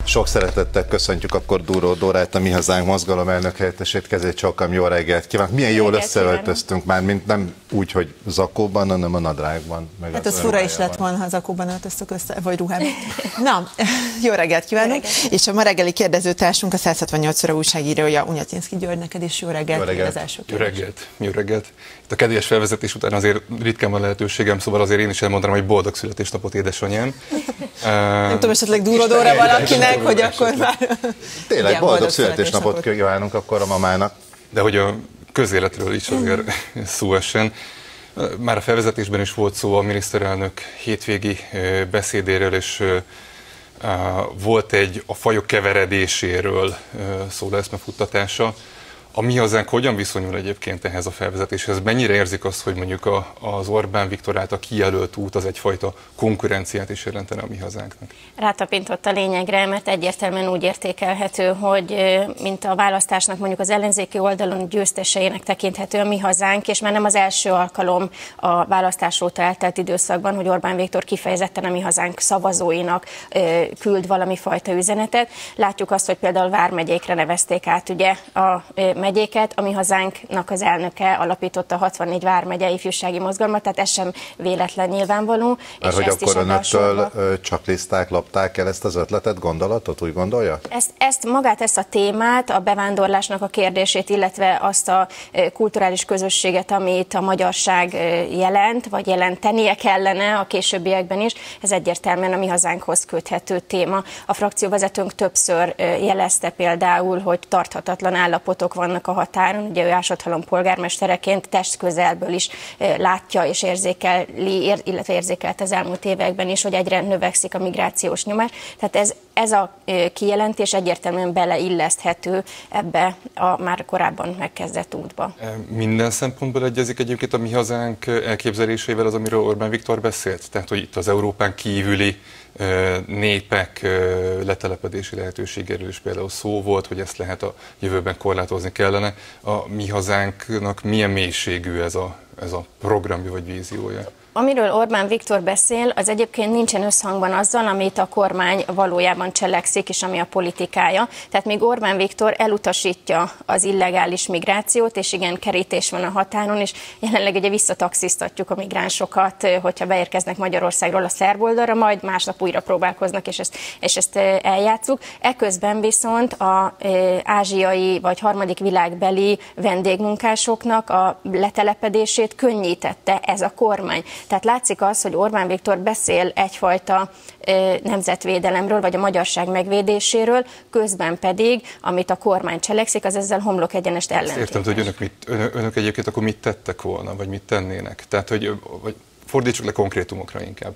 Sok szeretettel köszöntjük akkor Dúró Dórát, a Mi Hazánk mozgalom elnök helyettesét, kezét csókolom, jó reggelt kívánok. Milyen jól összeöltöztünk már, mint nem úgy, hogy zakóban, hanem a nadrágban. Meg hát az fura is lett volna, ha zakóban öltöztük össze, vagy ruhában. Na, jó reggelt kívánunk, és a ma reggeli kérdezőtársunk a 168 óra újságírója, Unyatinszky György, neked is jó reggelt. Jó reggelt. Az első jó reggelt. Jó reggelt. Itt a kedélyes felvezetés után azért ritkán van lehetőségem, szóval azért én is elmondanám, hogy boldog születésnapot, édesanyám. Nem tudom, esetleg Dúró Dóra valakinek, hogy akkor már... Tényleg boldog születésnapot kívánunk akkor a mamának. De hogy a közéletről is azért szó essen. Már a felvezetésben is volt szó a miniszterelnök hétvégi beszédéről, és volt a fajok keveredéséről szóló eszmefuttatása. A Mi Hazánk hogyan viszonyul egyébként ehhez a felvezetéshez? Mennyire érzik azt, hogy mondjuk az Orbán Viktor által kijelölt út az egyfajta konkurenciát is jelentene a Mi Hazánknak? Rátapintott a lényegre, mert egyértelműen úgy értékelhető, hogy mint a választásnak mondjuk az ellenzéki oldalon győzteseinek tekinthető a Mi Hazánk, és már nem az első alkalom a választás óta eltelt időszakban, hogy Orbán Viktor kifejezetten a Mi Hazánk szavazóinak küld valami fajta üzenetet. Látjuk azt, hogy például vármegyékre nevezték át ugye a megyéket, a Mi Hazánknak az elnöke alapította a 64 vármegye ifjúsági mozgalmat, tehát ez sem véletlen nyilvánvaló. Mert hogy akkor önöktől csakliszták, lopták el ezt az ötletet, gondolatot, úgy gondolja? Ezt a témát, a bevándorlásnak a kérdését, illetve azt a kulturális közösséget, amit a magyarság jelent, vagy jelentenie kellene a későbbiekben is, ez egyértelműen a Mi Hazánkhoz köthető téma. A frakcióvezetőnk többször jelezte például, hogy tarthatatlan állapotok vannak a határon, ugye ő Ásathalom polgármestereként testközelből is látja és érzékeli, illetve érzékelt az elmúlt években is, hogy egyre növekszik a migrációs nyomás. Tehát ez a kijelentés egyértelműen beleilleszthető ebbe a már korábban megkezdett útba. Minden szempontból egyezik egyébként a Mi Hazánk elképzeléseivel az, amiről Orbán Viktor beszélt? Tehát, hogy itt az Európán kívüli népek letelepedési lehetőségéről is például szó volt, hogy ezt lehet a jövőben korlátozni kellene. A Mi Hazánknak milyen mélységű ez a programja vagy víziója? Amiről Orbán Viktor beszél, az egyébként nincsen összhangban azzal, amit a kormány valójában cselekszik, és ami a politikája. Tehát még Orbán Viktor elutasítja az illegális migrációt, és igen, kerítés van a határon, és jelenleg ugye visszataxisztatjuk a migránsokat, hogyha beérkeznek Magyarországról a szerb oldalra, majd másnap újra próbálkoznak, és ezt eljátszuk. Eközben viszont az ázsiai vagy harmadik világbeli vendégmunkásoknak a letelepedését könnyítette ez a kormány. Tehát látszik az, hogy Orbán Viktor beszél egyfajta nemzetvédelemről, vagy a magyarság megvédéséről, közben pedig, amit a kormány cselekszik, az ezzel homlok egyenest ellentétes. Értem, hogy önök egyébként akkor mit tettek volna, vagy mit tennének? Tehát, hogy fordítsuk le konkrétumokra inkább.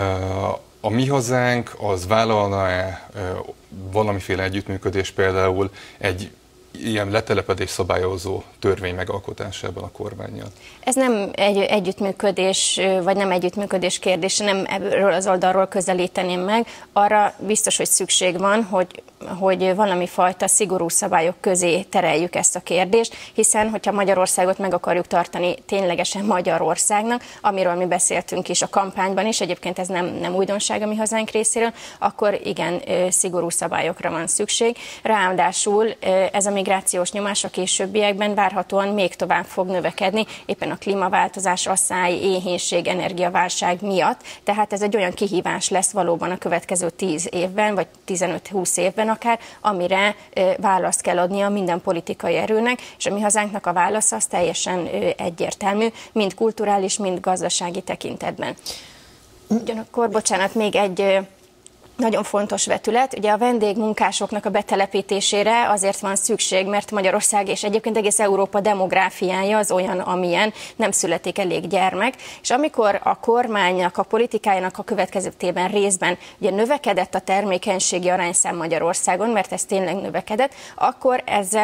A Mi Hazánk az vállalna-e valamiféle együttműködés például egy ilyen letelepedés szabályozó törvény megalkotásában a kormánnyal? Ez nem egy együttműködés, vagy nem együttműködés kérdése, nem erről az oldalról közelíteném meg. Arra biztos, hogy szükség van, hogy valami fajta szigorú szabályok közé tereljük ezt a kérdést, hiszen, hogyha Magyarországot meg akarjuk tartani ténylegesen Magyarországnak, amiről mi beszéltünk is a kampányban is, egyébként ez nem újdonság a Mi Hazánk részéről, akkor igen, szigorú szabályokra van szükség. Ráadásul ez a migrációs nyomás a későbbiekben várhatóan még tovább fog növekedni, éppen a klímaváltozás, asszály, éhínség, energiaválság miatt. Tehát ez egy olyan kihívás lesz valóban a következő 10 évben, vagy 15-20 évben akár, amire választ kell adnia minden politikai erőnek, és a Mi Hazánknak a válasz az teljesen egyértelmű, mind kulturális, mind gazdasági tekintetben. Ugyanakkor, bocsánat, még egy nagyon fontos vetület. Ugye a vendégmunkásoknak a betelepítésére azért van szükség, mert Magyarország és egyébként egész Európa demográfiája az olyan, amilyen, nem születik elég gyermek, és amikor a kormánynak, a politikájának a következtében részben ugye növekedett a termékenységi arányszám Magyarországon, mert ez tényleg növekedett, akkor ezzel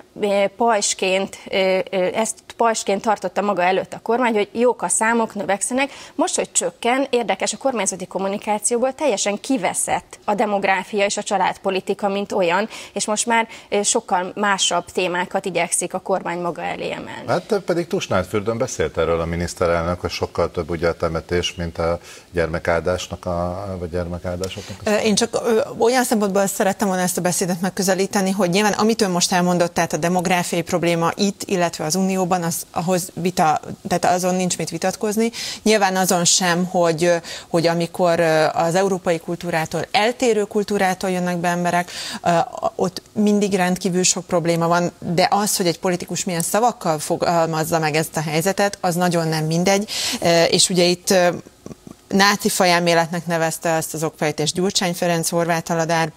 pajsként tartotta maga előtt a kormány, hogy jók a számok, növekszenek. Most, hogy csökken, érdekes, a kormányzati kommunikációból teljesen kiveszett a demográfia és a családpolitika, mint olyan, és most már sokkal másabb témákat igyekszik a kormány maga elé emelni. Hát pedig Tusnádfürdőn beszélt erről a miniszterelnök, hogy sokkal több ugye a temetés, mint a gyermekáldásnak, vagy gyermekáldásoknak. Én csak olyan szempontból szerettem volna ezt a beszédet megközelíteni, hogy nyilván amit ön most elmondott, tehát a demográfiai probléma itt, illetve az Unióban, tehát azon nincs mit vitatkozni. Nyilván azon sem, hogy amikor az európai kultúrától, eltérő kultúrától jönnek be emberek, ott mindig rendkívül sok probléma van, de az, hogy egy politikus milyen szavakkal fogalmazza meg ezt a helyzetet, az nagyon nem mindegy, és ugye itt náci fajelméletnek nevezte ezt az okfejtést Gyurcsány Ferenc, Horváth Aladár,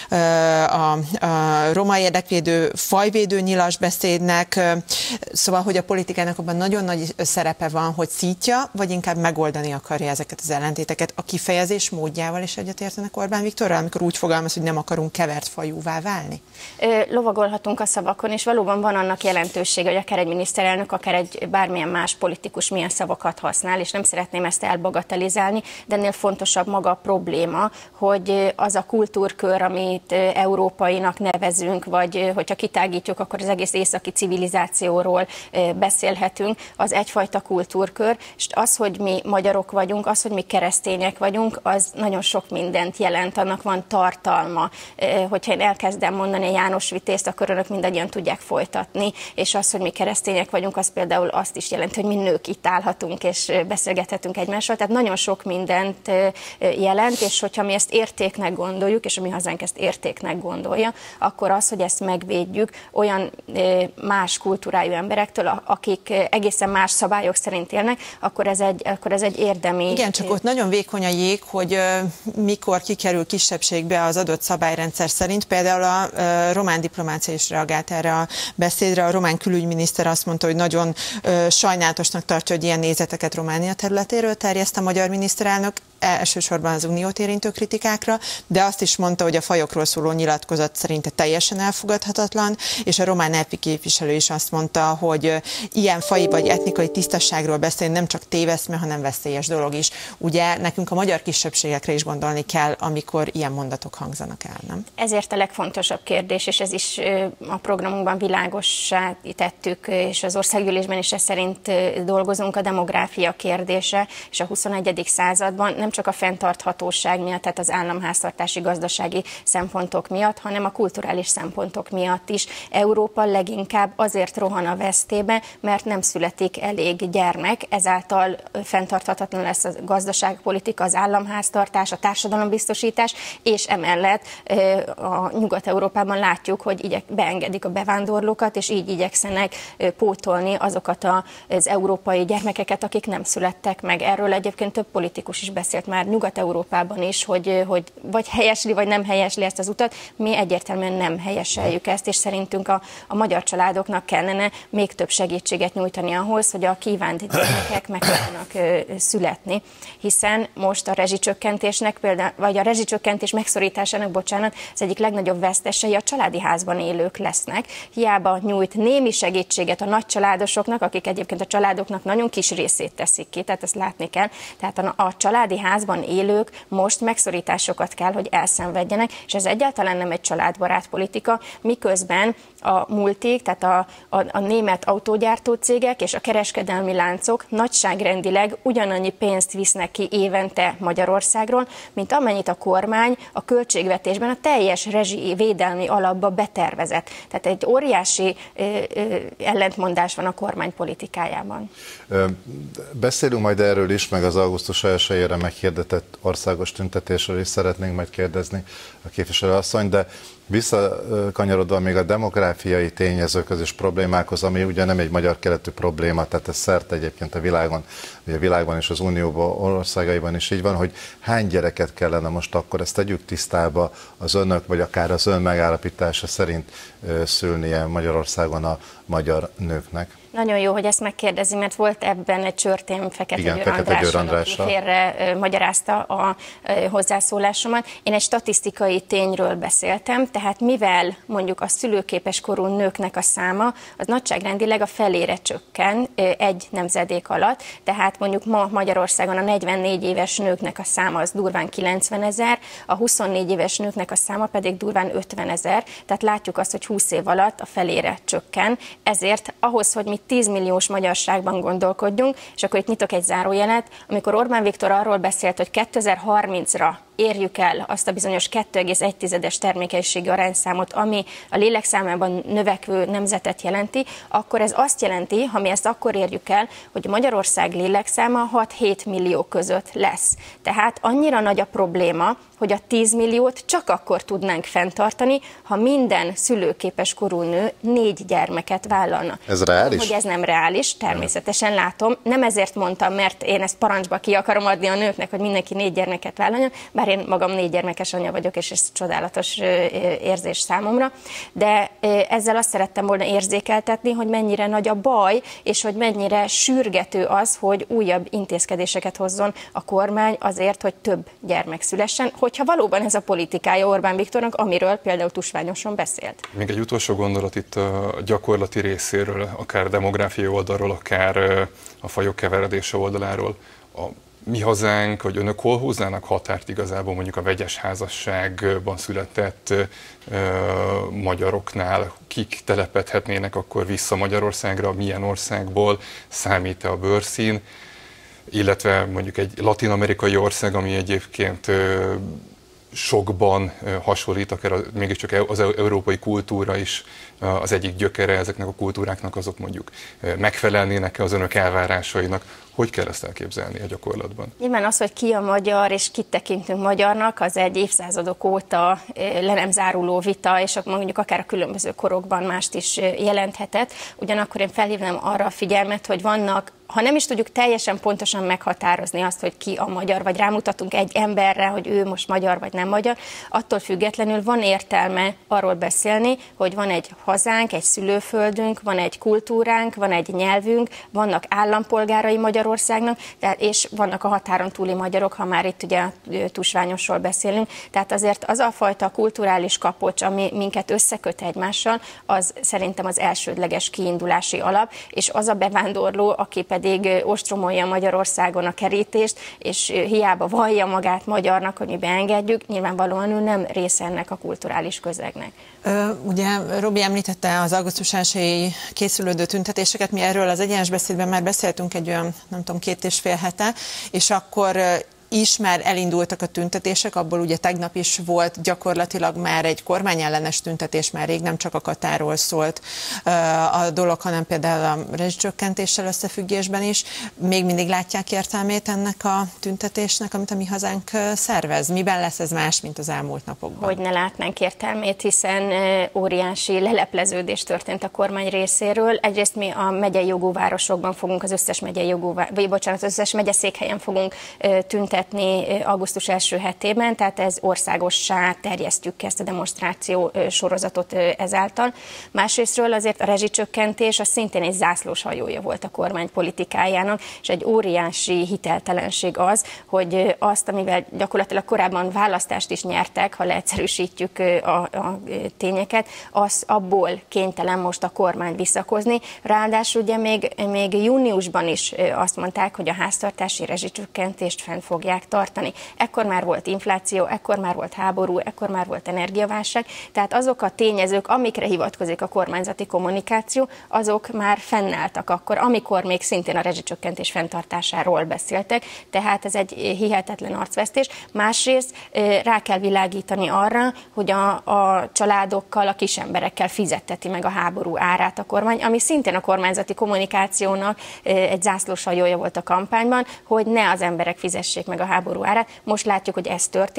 a roma érdekvédő, fajvédő nyilas beszédnek, szóval, hogy a politikának abban nagyon nagy szerepe van, hogy szítja, vagy inkább megoldani akarja ezeket az ellentéteket. A kifejezés módjával is egyetértenek Orbán Viktorral, amikor úgy fogalmaz, hogy nem akarunk kevert fajúvá válni? Lovagolhatunk a szavakon, és valóban van annak jelentősége, hogy akár egy miniszterelnök, akár egy bármilyen más politikus milyen szavakat használ, és nem szeretném ezt elbagatelizálni, de ennél fontosabb maga a probléma, hogy az a kultúrkör, amit európainak nevezünk, vagy hogyha kitágítjuk, akkor az egész északi civilizációról beszélhetünk, az egyfajta kultúrkör, és az, hogy mi magyarok vagyunk, az, hogy mi keresztények vagyunk, az nagyon sok mindent jelent, annak van tartalma. Hogyha én elkezdem mondani a János Vitézt, akkor önök mindannyian tudják folytatni, és az, hogy mi keresztények vagyunk, az például azt is jelenti, hogy mi nők itt állhatunk, és beszélgethetünk egymással, tehát nagyon sok mindent jelent, és hogyha mi ezt értéknek gondoljuk, és a mi hazánk ezt értéknek gondolja, akkor az, hogy ezt megvédjük olyan más kultúrájú emberektől, akik egészen más szabályok szerint élnek, akkor ez egy érdemi... Igen, csak ott nagyon vékony a jég, hogy mikor kikerül kisebbségbe az adott szabályrendszer szerint. Például a román diplomácia is reagált erre a beszédre. A román külügyminiszter azt mondta, hogy nagyon sajnálatosnak tartja, hogy ilyen nézeteket Románia területéről terjeszt a magyar miniszterelnök, elsősorban az uniót érintő kritikákra, de azt is mondta, hogy a fajokról szóló nyilatkozat szerinte teljesen elfogadhatatlan, és a román EP képviselő is azt mondta, hogy ilyen faji vagy etnikai tisztasságról beszélni nem csak téveszme, hanem veszélyes dolog is. Ugye nekünk a magyar kisebbségekre is gondolni kell, amikor ilyen mondatok hangzanak el, nem? Ezért a legfontosabb kérdés, és ez is a programunkban világossá tettük, és az országgyűlésben is ez szerint dolgozunk, a demográfia kérdése, és a 21. században nem csak a fenntarthatóság miatt, tehát az államháztartási gazdasági szempontok miatt, hanem a kulturális szempontok miatt is. Európa leginkább azért rohan a vesztébe, mert nem születik elég gyermek, ezáltal fenntarthatatlan lesz a gazdaságpolitika, az államháztartás, a társadalombiztosítás, és emellett a Nyugat-Európában látjuk, hogy beengedik a bevándorlókat, és így igyekszenek pótolni azokat az európai gyermekeket, akik nem születtek meg. Erről egyébként több politikus is beszélt már Nyugat-Európában is, hogy vagy helyesli, vagy nem helyesli ezt az utat. Mi egyértelműen nem helyeseljük ezt, és szerintünk a magyar családoknak kellene még több segítséget nyújtani ahhoz, hogy a kívánt gyermekek meg tudjanak születni, hiszen most a rezsicsökkentésnek például, vagy a rezsicsökkentés megszorításának, bocsánat, az egyik legnagyobb vesztesei a családi házban élők lesznek. Hiába nyújt némi segítséget a nagycsaládosoknak, akik egyébként a családoknak nagyon kis részét teszik ki, tehát ezt látni kell. Tehát a családi házban élők most megszorításokat kell, hogy elszenvedjenek, és ez egyáltalán nem egy családbarát politika, miközben a multik, tehát a német autógyártó cégek és a kereskedelmi láncok nagyságrendileg ugyanannyi pénzt visznek ki évente Magyarországról, mint amennyit a kormány a költségvetésben a teljes rezsivédelmi alapba betervezett. Tehát egy óriási ellentmondás van a kormány politikájában. Beszélünk majd erről is, meg az augusztus 1-ére meghirdetett országos tüntetésről is szeretnénk majd kérdezni a képviselőasszony, de visszakanyarodva még a demográfiai tényezőkhöz és problémákhoz, ami ugye nem egy magyar keletű probléma, tehát ez szerte egyébként a világban és az Unióban, országaiban is így van, hogy hány gyereket kellene most akkor, ezt tegyük tisztába az önök, vagy akár az ön megállapítása szerint szülnie Magyarországon a magyar nőknek? Nagyon jó, hogy ezt megkérdezi, mert volt ebben egy csörtém Fekete Győr Andrással, aki félre magyarázta a hozzászólásomat. Én egy statisztikai tényről beszéltem, tehát mivel mondjuk a szülőképes korú nőknek a száma az nagyságrendileg a felére csökken egy nemzedék alatt, tehát mondjuk ma Magyarországon a 44 éves nőknek a száma az durván 90 000, a 24 éves nőknek a száma pedig durván 50 000, tehát látjuk azt, hogy 20 év alatt a felére csökken. Ezért ahhoz, hogy mi 10 milliós magyarságban gondolkodjunk, és akkor itt nyitok egy zárójelet, amikor Orbán Viktor arról beszélt, hogy 2030-ra érjük el azt a bizonyos 2,1-es termékenységi arányszámot, ami a lélekszámában növekvő nemzetet jelenti, akkor ez azt jelenti, ha mi ezt akkor érjük el, hogy Magyarország lélekszáma 6-7 millió között lesz. Tehát annyira nagy a probléma, hogy a 10 milliót csak akkor tudnánk fenntartani, ha minden szülőképes korú nő 4 gyermeket vállalna. Ez reális? Hogy ez nem reális, természetesen látom. Nem ezért mondtam, mert én ezt parancsba ki akarom adni a nőknek, hogy mindenki 4 gyermeket vállaljon, bár én magam 4 gyermekes anya vagyok, és ez csodálatos érzés számomra. De ezzel azt szerettem volna érzékeltetni, hogy mennyire nagy a baj, és hogy mennyire sürgető az, hogy újabb intézkedéseket hozzon a kormány azért, hogy több gyermek szülessen, hogyha valóban ez a politikája Orbán Viktornak, amiről például tusványosan beszélt. Még egy utolsó gondolat itt a gyakorlati részéről, akár demográfiai oldalról, akár a fajok keveredése oldaláról. A mi hazánk, hogy önök hol húznának határt igazából mondjuk a vegyes házasságban született magyaroknál, kik telepedhetnének akkor vissza Magyarországra, milyen országból, számít-e a bőrszín, illetve mondjuk egy latin-amerikai ország, ami egyébként sokban hasonlít, akár mégiscsak az európai kultúra is az egyik gyökere ezeknek a kultúráknak, azok mondjuk megfelelnének-e az önök elvárásainak? Hogy kell ezt elképzelni a gyakorlatban? Nyilván az, hogy ki a magyar és kit tekintünk magyarnak, az egy évszázadok óta le nem záruló vita, és mondjuk akár a különböző korokban mást is jelenthetett. Ugyanakkor én felhívnám arra a figyelmet, hogy vannak, ha nem is tudjuk teljesen pontosan meghatározni azt, hogy ki a magyar, vagy rámutatunk egy emberre, hogy ő most magyar vagy nem magyar, attól függetlenül van értelme arról beszélni, hogy van egy hazánk, egy szülőföldünk, van egy kultúránk, van egy nyelvünk, vannak állampolgárai Magyarországnak, és vannak a határon túli magyarok, ha már itt ugye tusványosról beszélünk. Tehát azért az a fajta kulturális kapocs, ami minket összeköt egymással, az szerintem az elsődleges kiindulási alap, és az a bevándorló, aki pedig ostromolja Magyarországon a kerítést, és hiába vallja magát magyarnak, hogy mi beengedjük, nyilvánvalóan ő nem része ennek a kulturális közegnek. Ugye Robi említette az augusztus 1-i készülődő tüntetéseket, mi erről az egyenes beszédben már beszéltünk egy olyan, nem tudom, 2,5 hete, és akkor is már elindultak a tüntetések, abból ugye tegnap is volt gyakorlatilag már egy kormányellenes tüntetés, már rég nem csak a Katáról szólt a dolog, hanem például a rezsicsökkentéssel összefüggésben is. Még mindig látják értelmét ennek a tüntetésnek, amit a Mi Hazánk szervez? Miben lesz ez más, mint az elmúlt napokban? Hogy ne látnánk értelmét, hiszen óriási lelepleződés történt a kormány részéről. Egyrészt mi a megyei jogú városokban fogunk, az összes megyei jogú, az összes megyeszékhelyen fogunk tüntetni augusztus első hetében, tehát ez országossá terjesztjük ki ezt a demonstráció sorozatot ezáltal. Másrésztről azért a rezsicsökkentés az szintén egy zászlós hajója volt a kormány politikájának, és egy óriási hiteltelenség az, hogy azt, amivel gyakorlatilag korábban választást is nyertek, ha leegyszerűsítjük a tényeket, az abból kénytelen most a kormány visszakozni. Ráadásul ugye még júniusban is azt mondták, hogy a háztartási rezsicsökkentést fenn fogják tartani. Ekkor már volt infláció, ekkor már volt háború, ekkor már volt energiaválság, tehát azok a tényezők, amikre hivatkozik a kormányzati kommunikáció, azok már fennálltak akkor, amikor még szintén a rezsicsökkentés fenntartásáról beszéltek, tehát ez egy hihetetlen arcvesztés. Másrészt rá kell világítani arra, hogy a családokkal, a kisemberekkel fizetteti meg a háború árát a kormány, ami szintén a kormányzati kommunikációnak egy zászlóshajója volt a kampányban, hogy ne az emberek fizessék meg a háború árát. Most látjuk, hogy ez történik.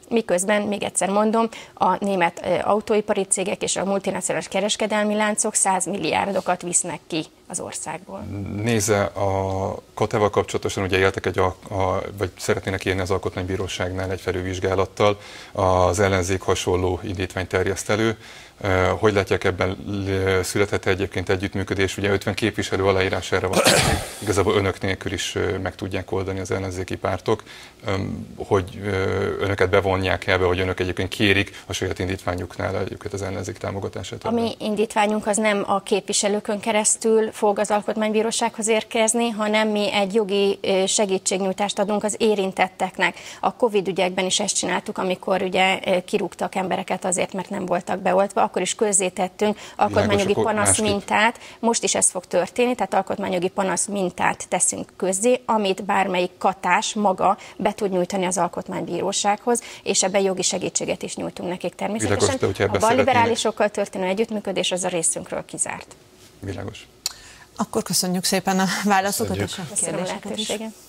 miközben, még egyszer mondom, a német autóipari cégek és a multinacionális kereskedelmi láncok 100 milliárdokat visznek ki az országból. Nézze, a Katával kapcsolatosan ugye éltek vagy szeretnének élni az Alkotmánybíróságnál egy felülvizsgálattal, az ellenzék hasonló indítványt terjeszt elő. Hogy látják, ebben született egyébként együttműködés? Ugye 50 képviselő aláírására van, igazából önök nélkül is meg tudják oldani az ellenzéki pártok, hogy önöket bevonják ebbe, hogy önök egyébként kérik a saját indítványuknál egyébként az ellenzék támogatását. A mi indítványunk az nem a képviselőkön keresztül fog az Alkotmánybírósághoz érkezni, hanem mi egy jogi segítségnyújtást adunk az érintetteknek. A Covid ügyekben is ezt csináltuk, amikor ugye kirúgtak embereket azért, mert nem voltak beoltva, akkor is közzétettünk alkotmányjogi panasz mintát. Most is ez fog történni, tehát alkotmányjogi panasz mintát teszünk közzé, amit bármelyik katás maga be tud nyújtani az Alkotmánybírósághoz, és ebben jogi segítséget is nyújtunk nekik természetesen. A balliberálisokkal történő együttműködés az a részünkről kizárt. Világos. Akkor köszönjük szépen a válaszokat és a kérdéseket is.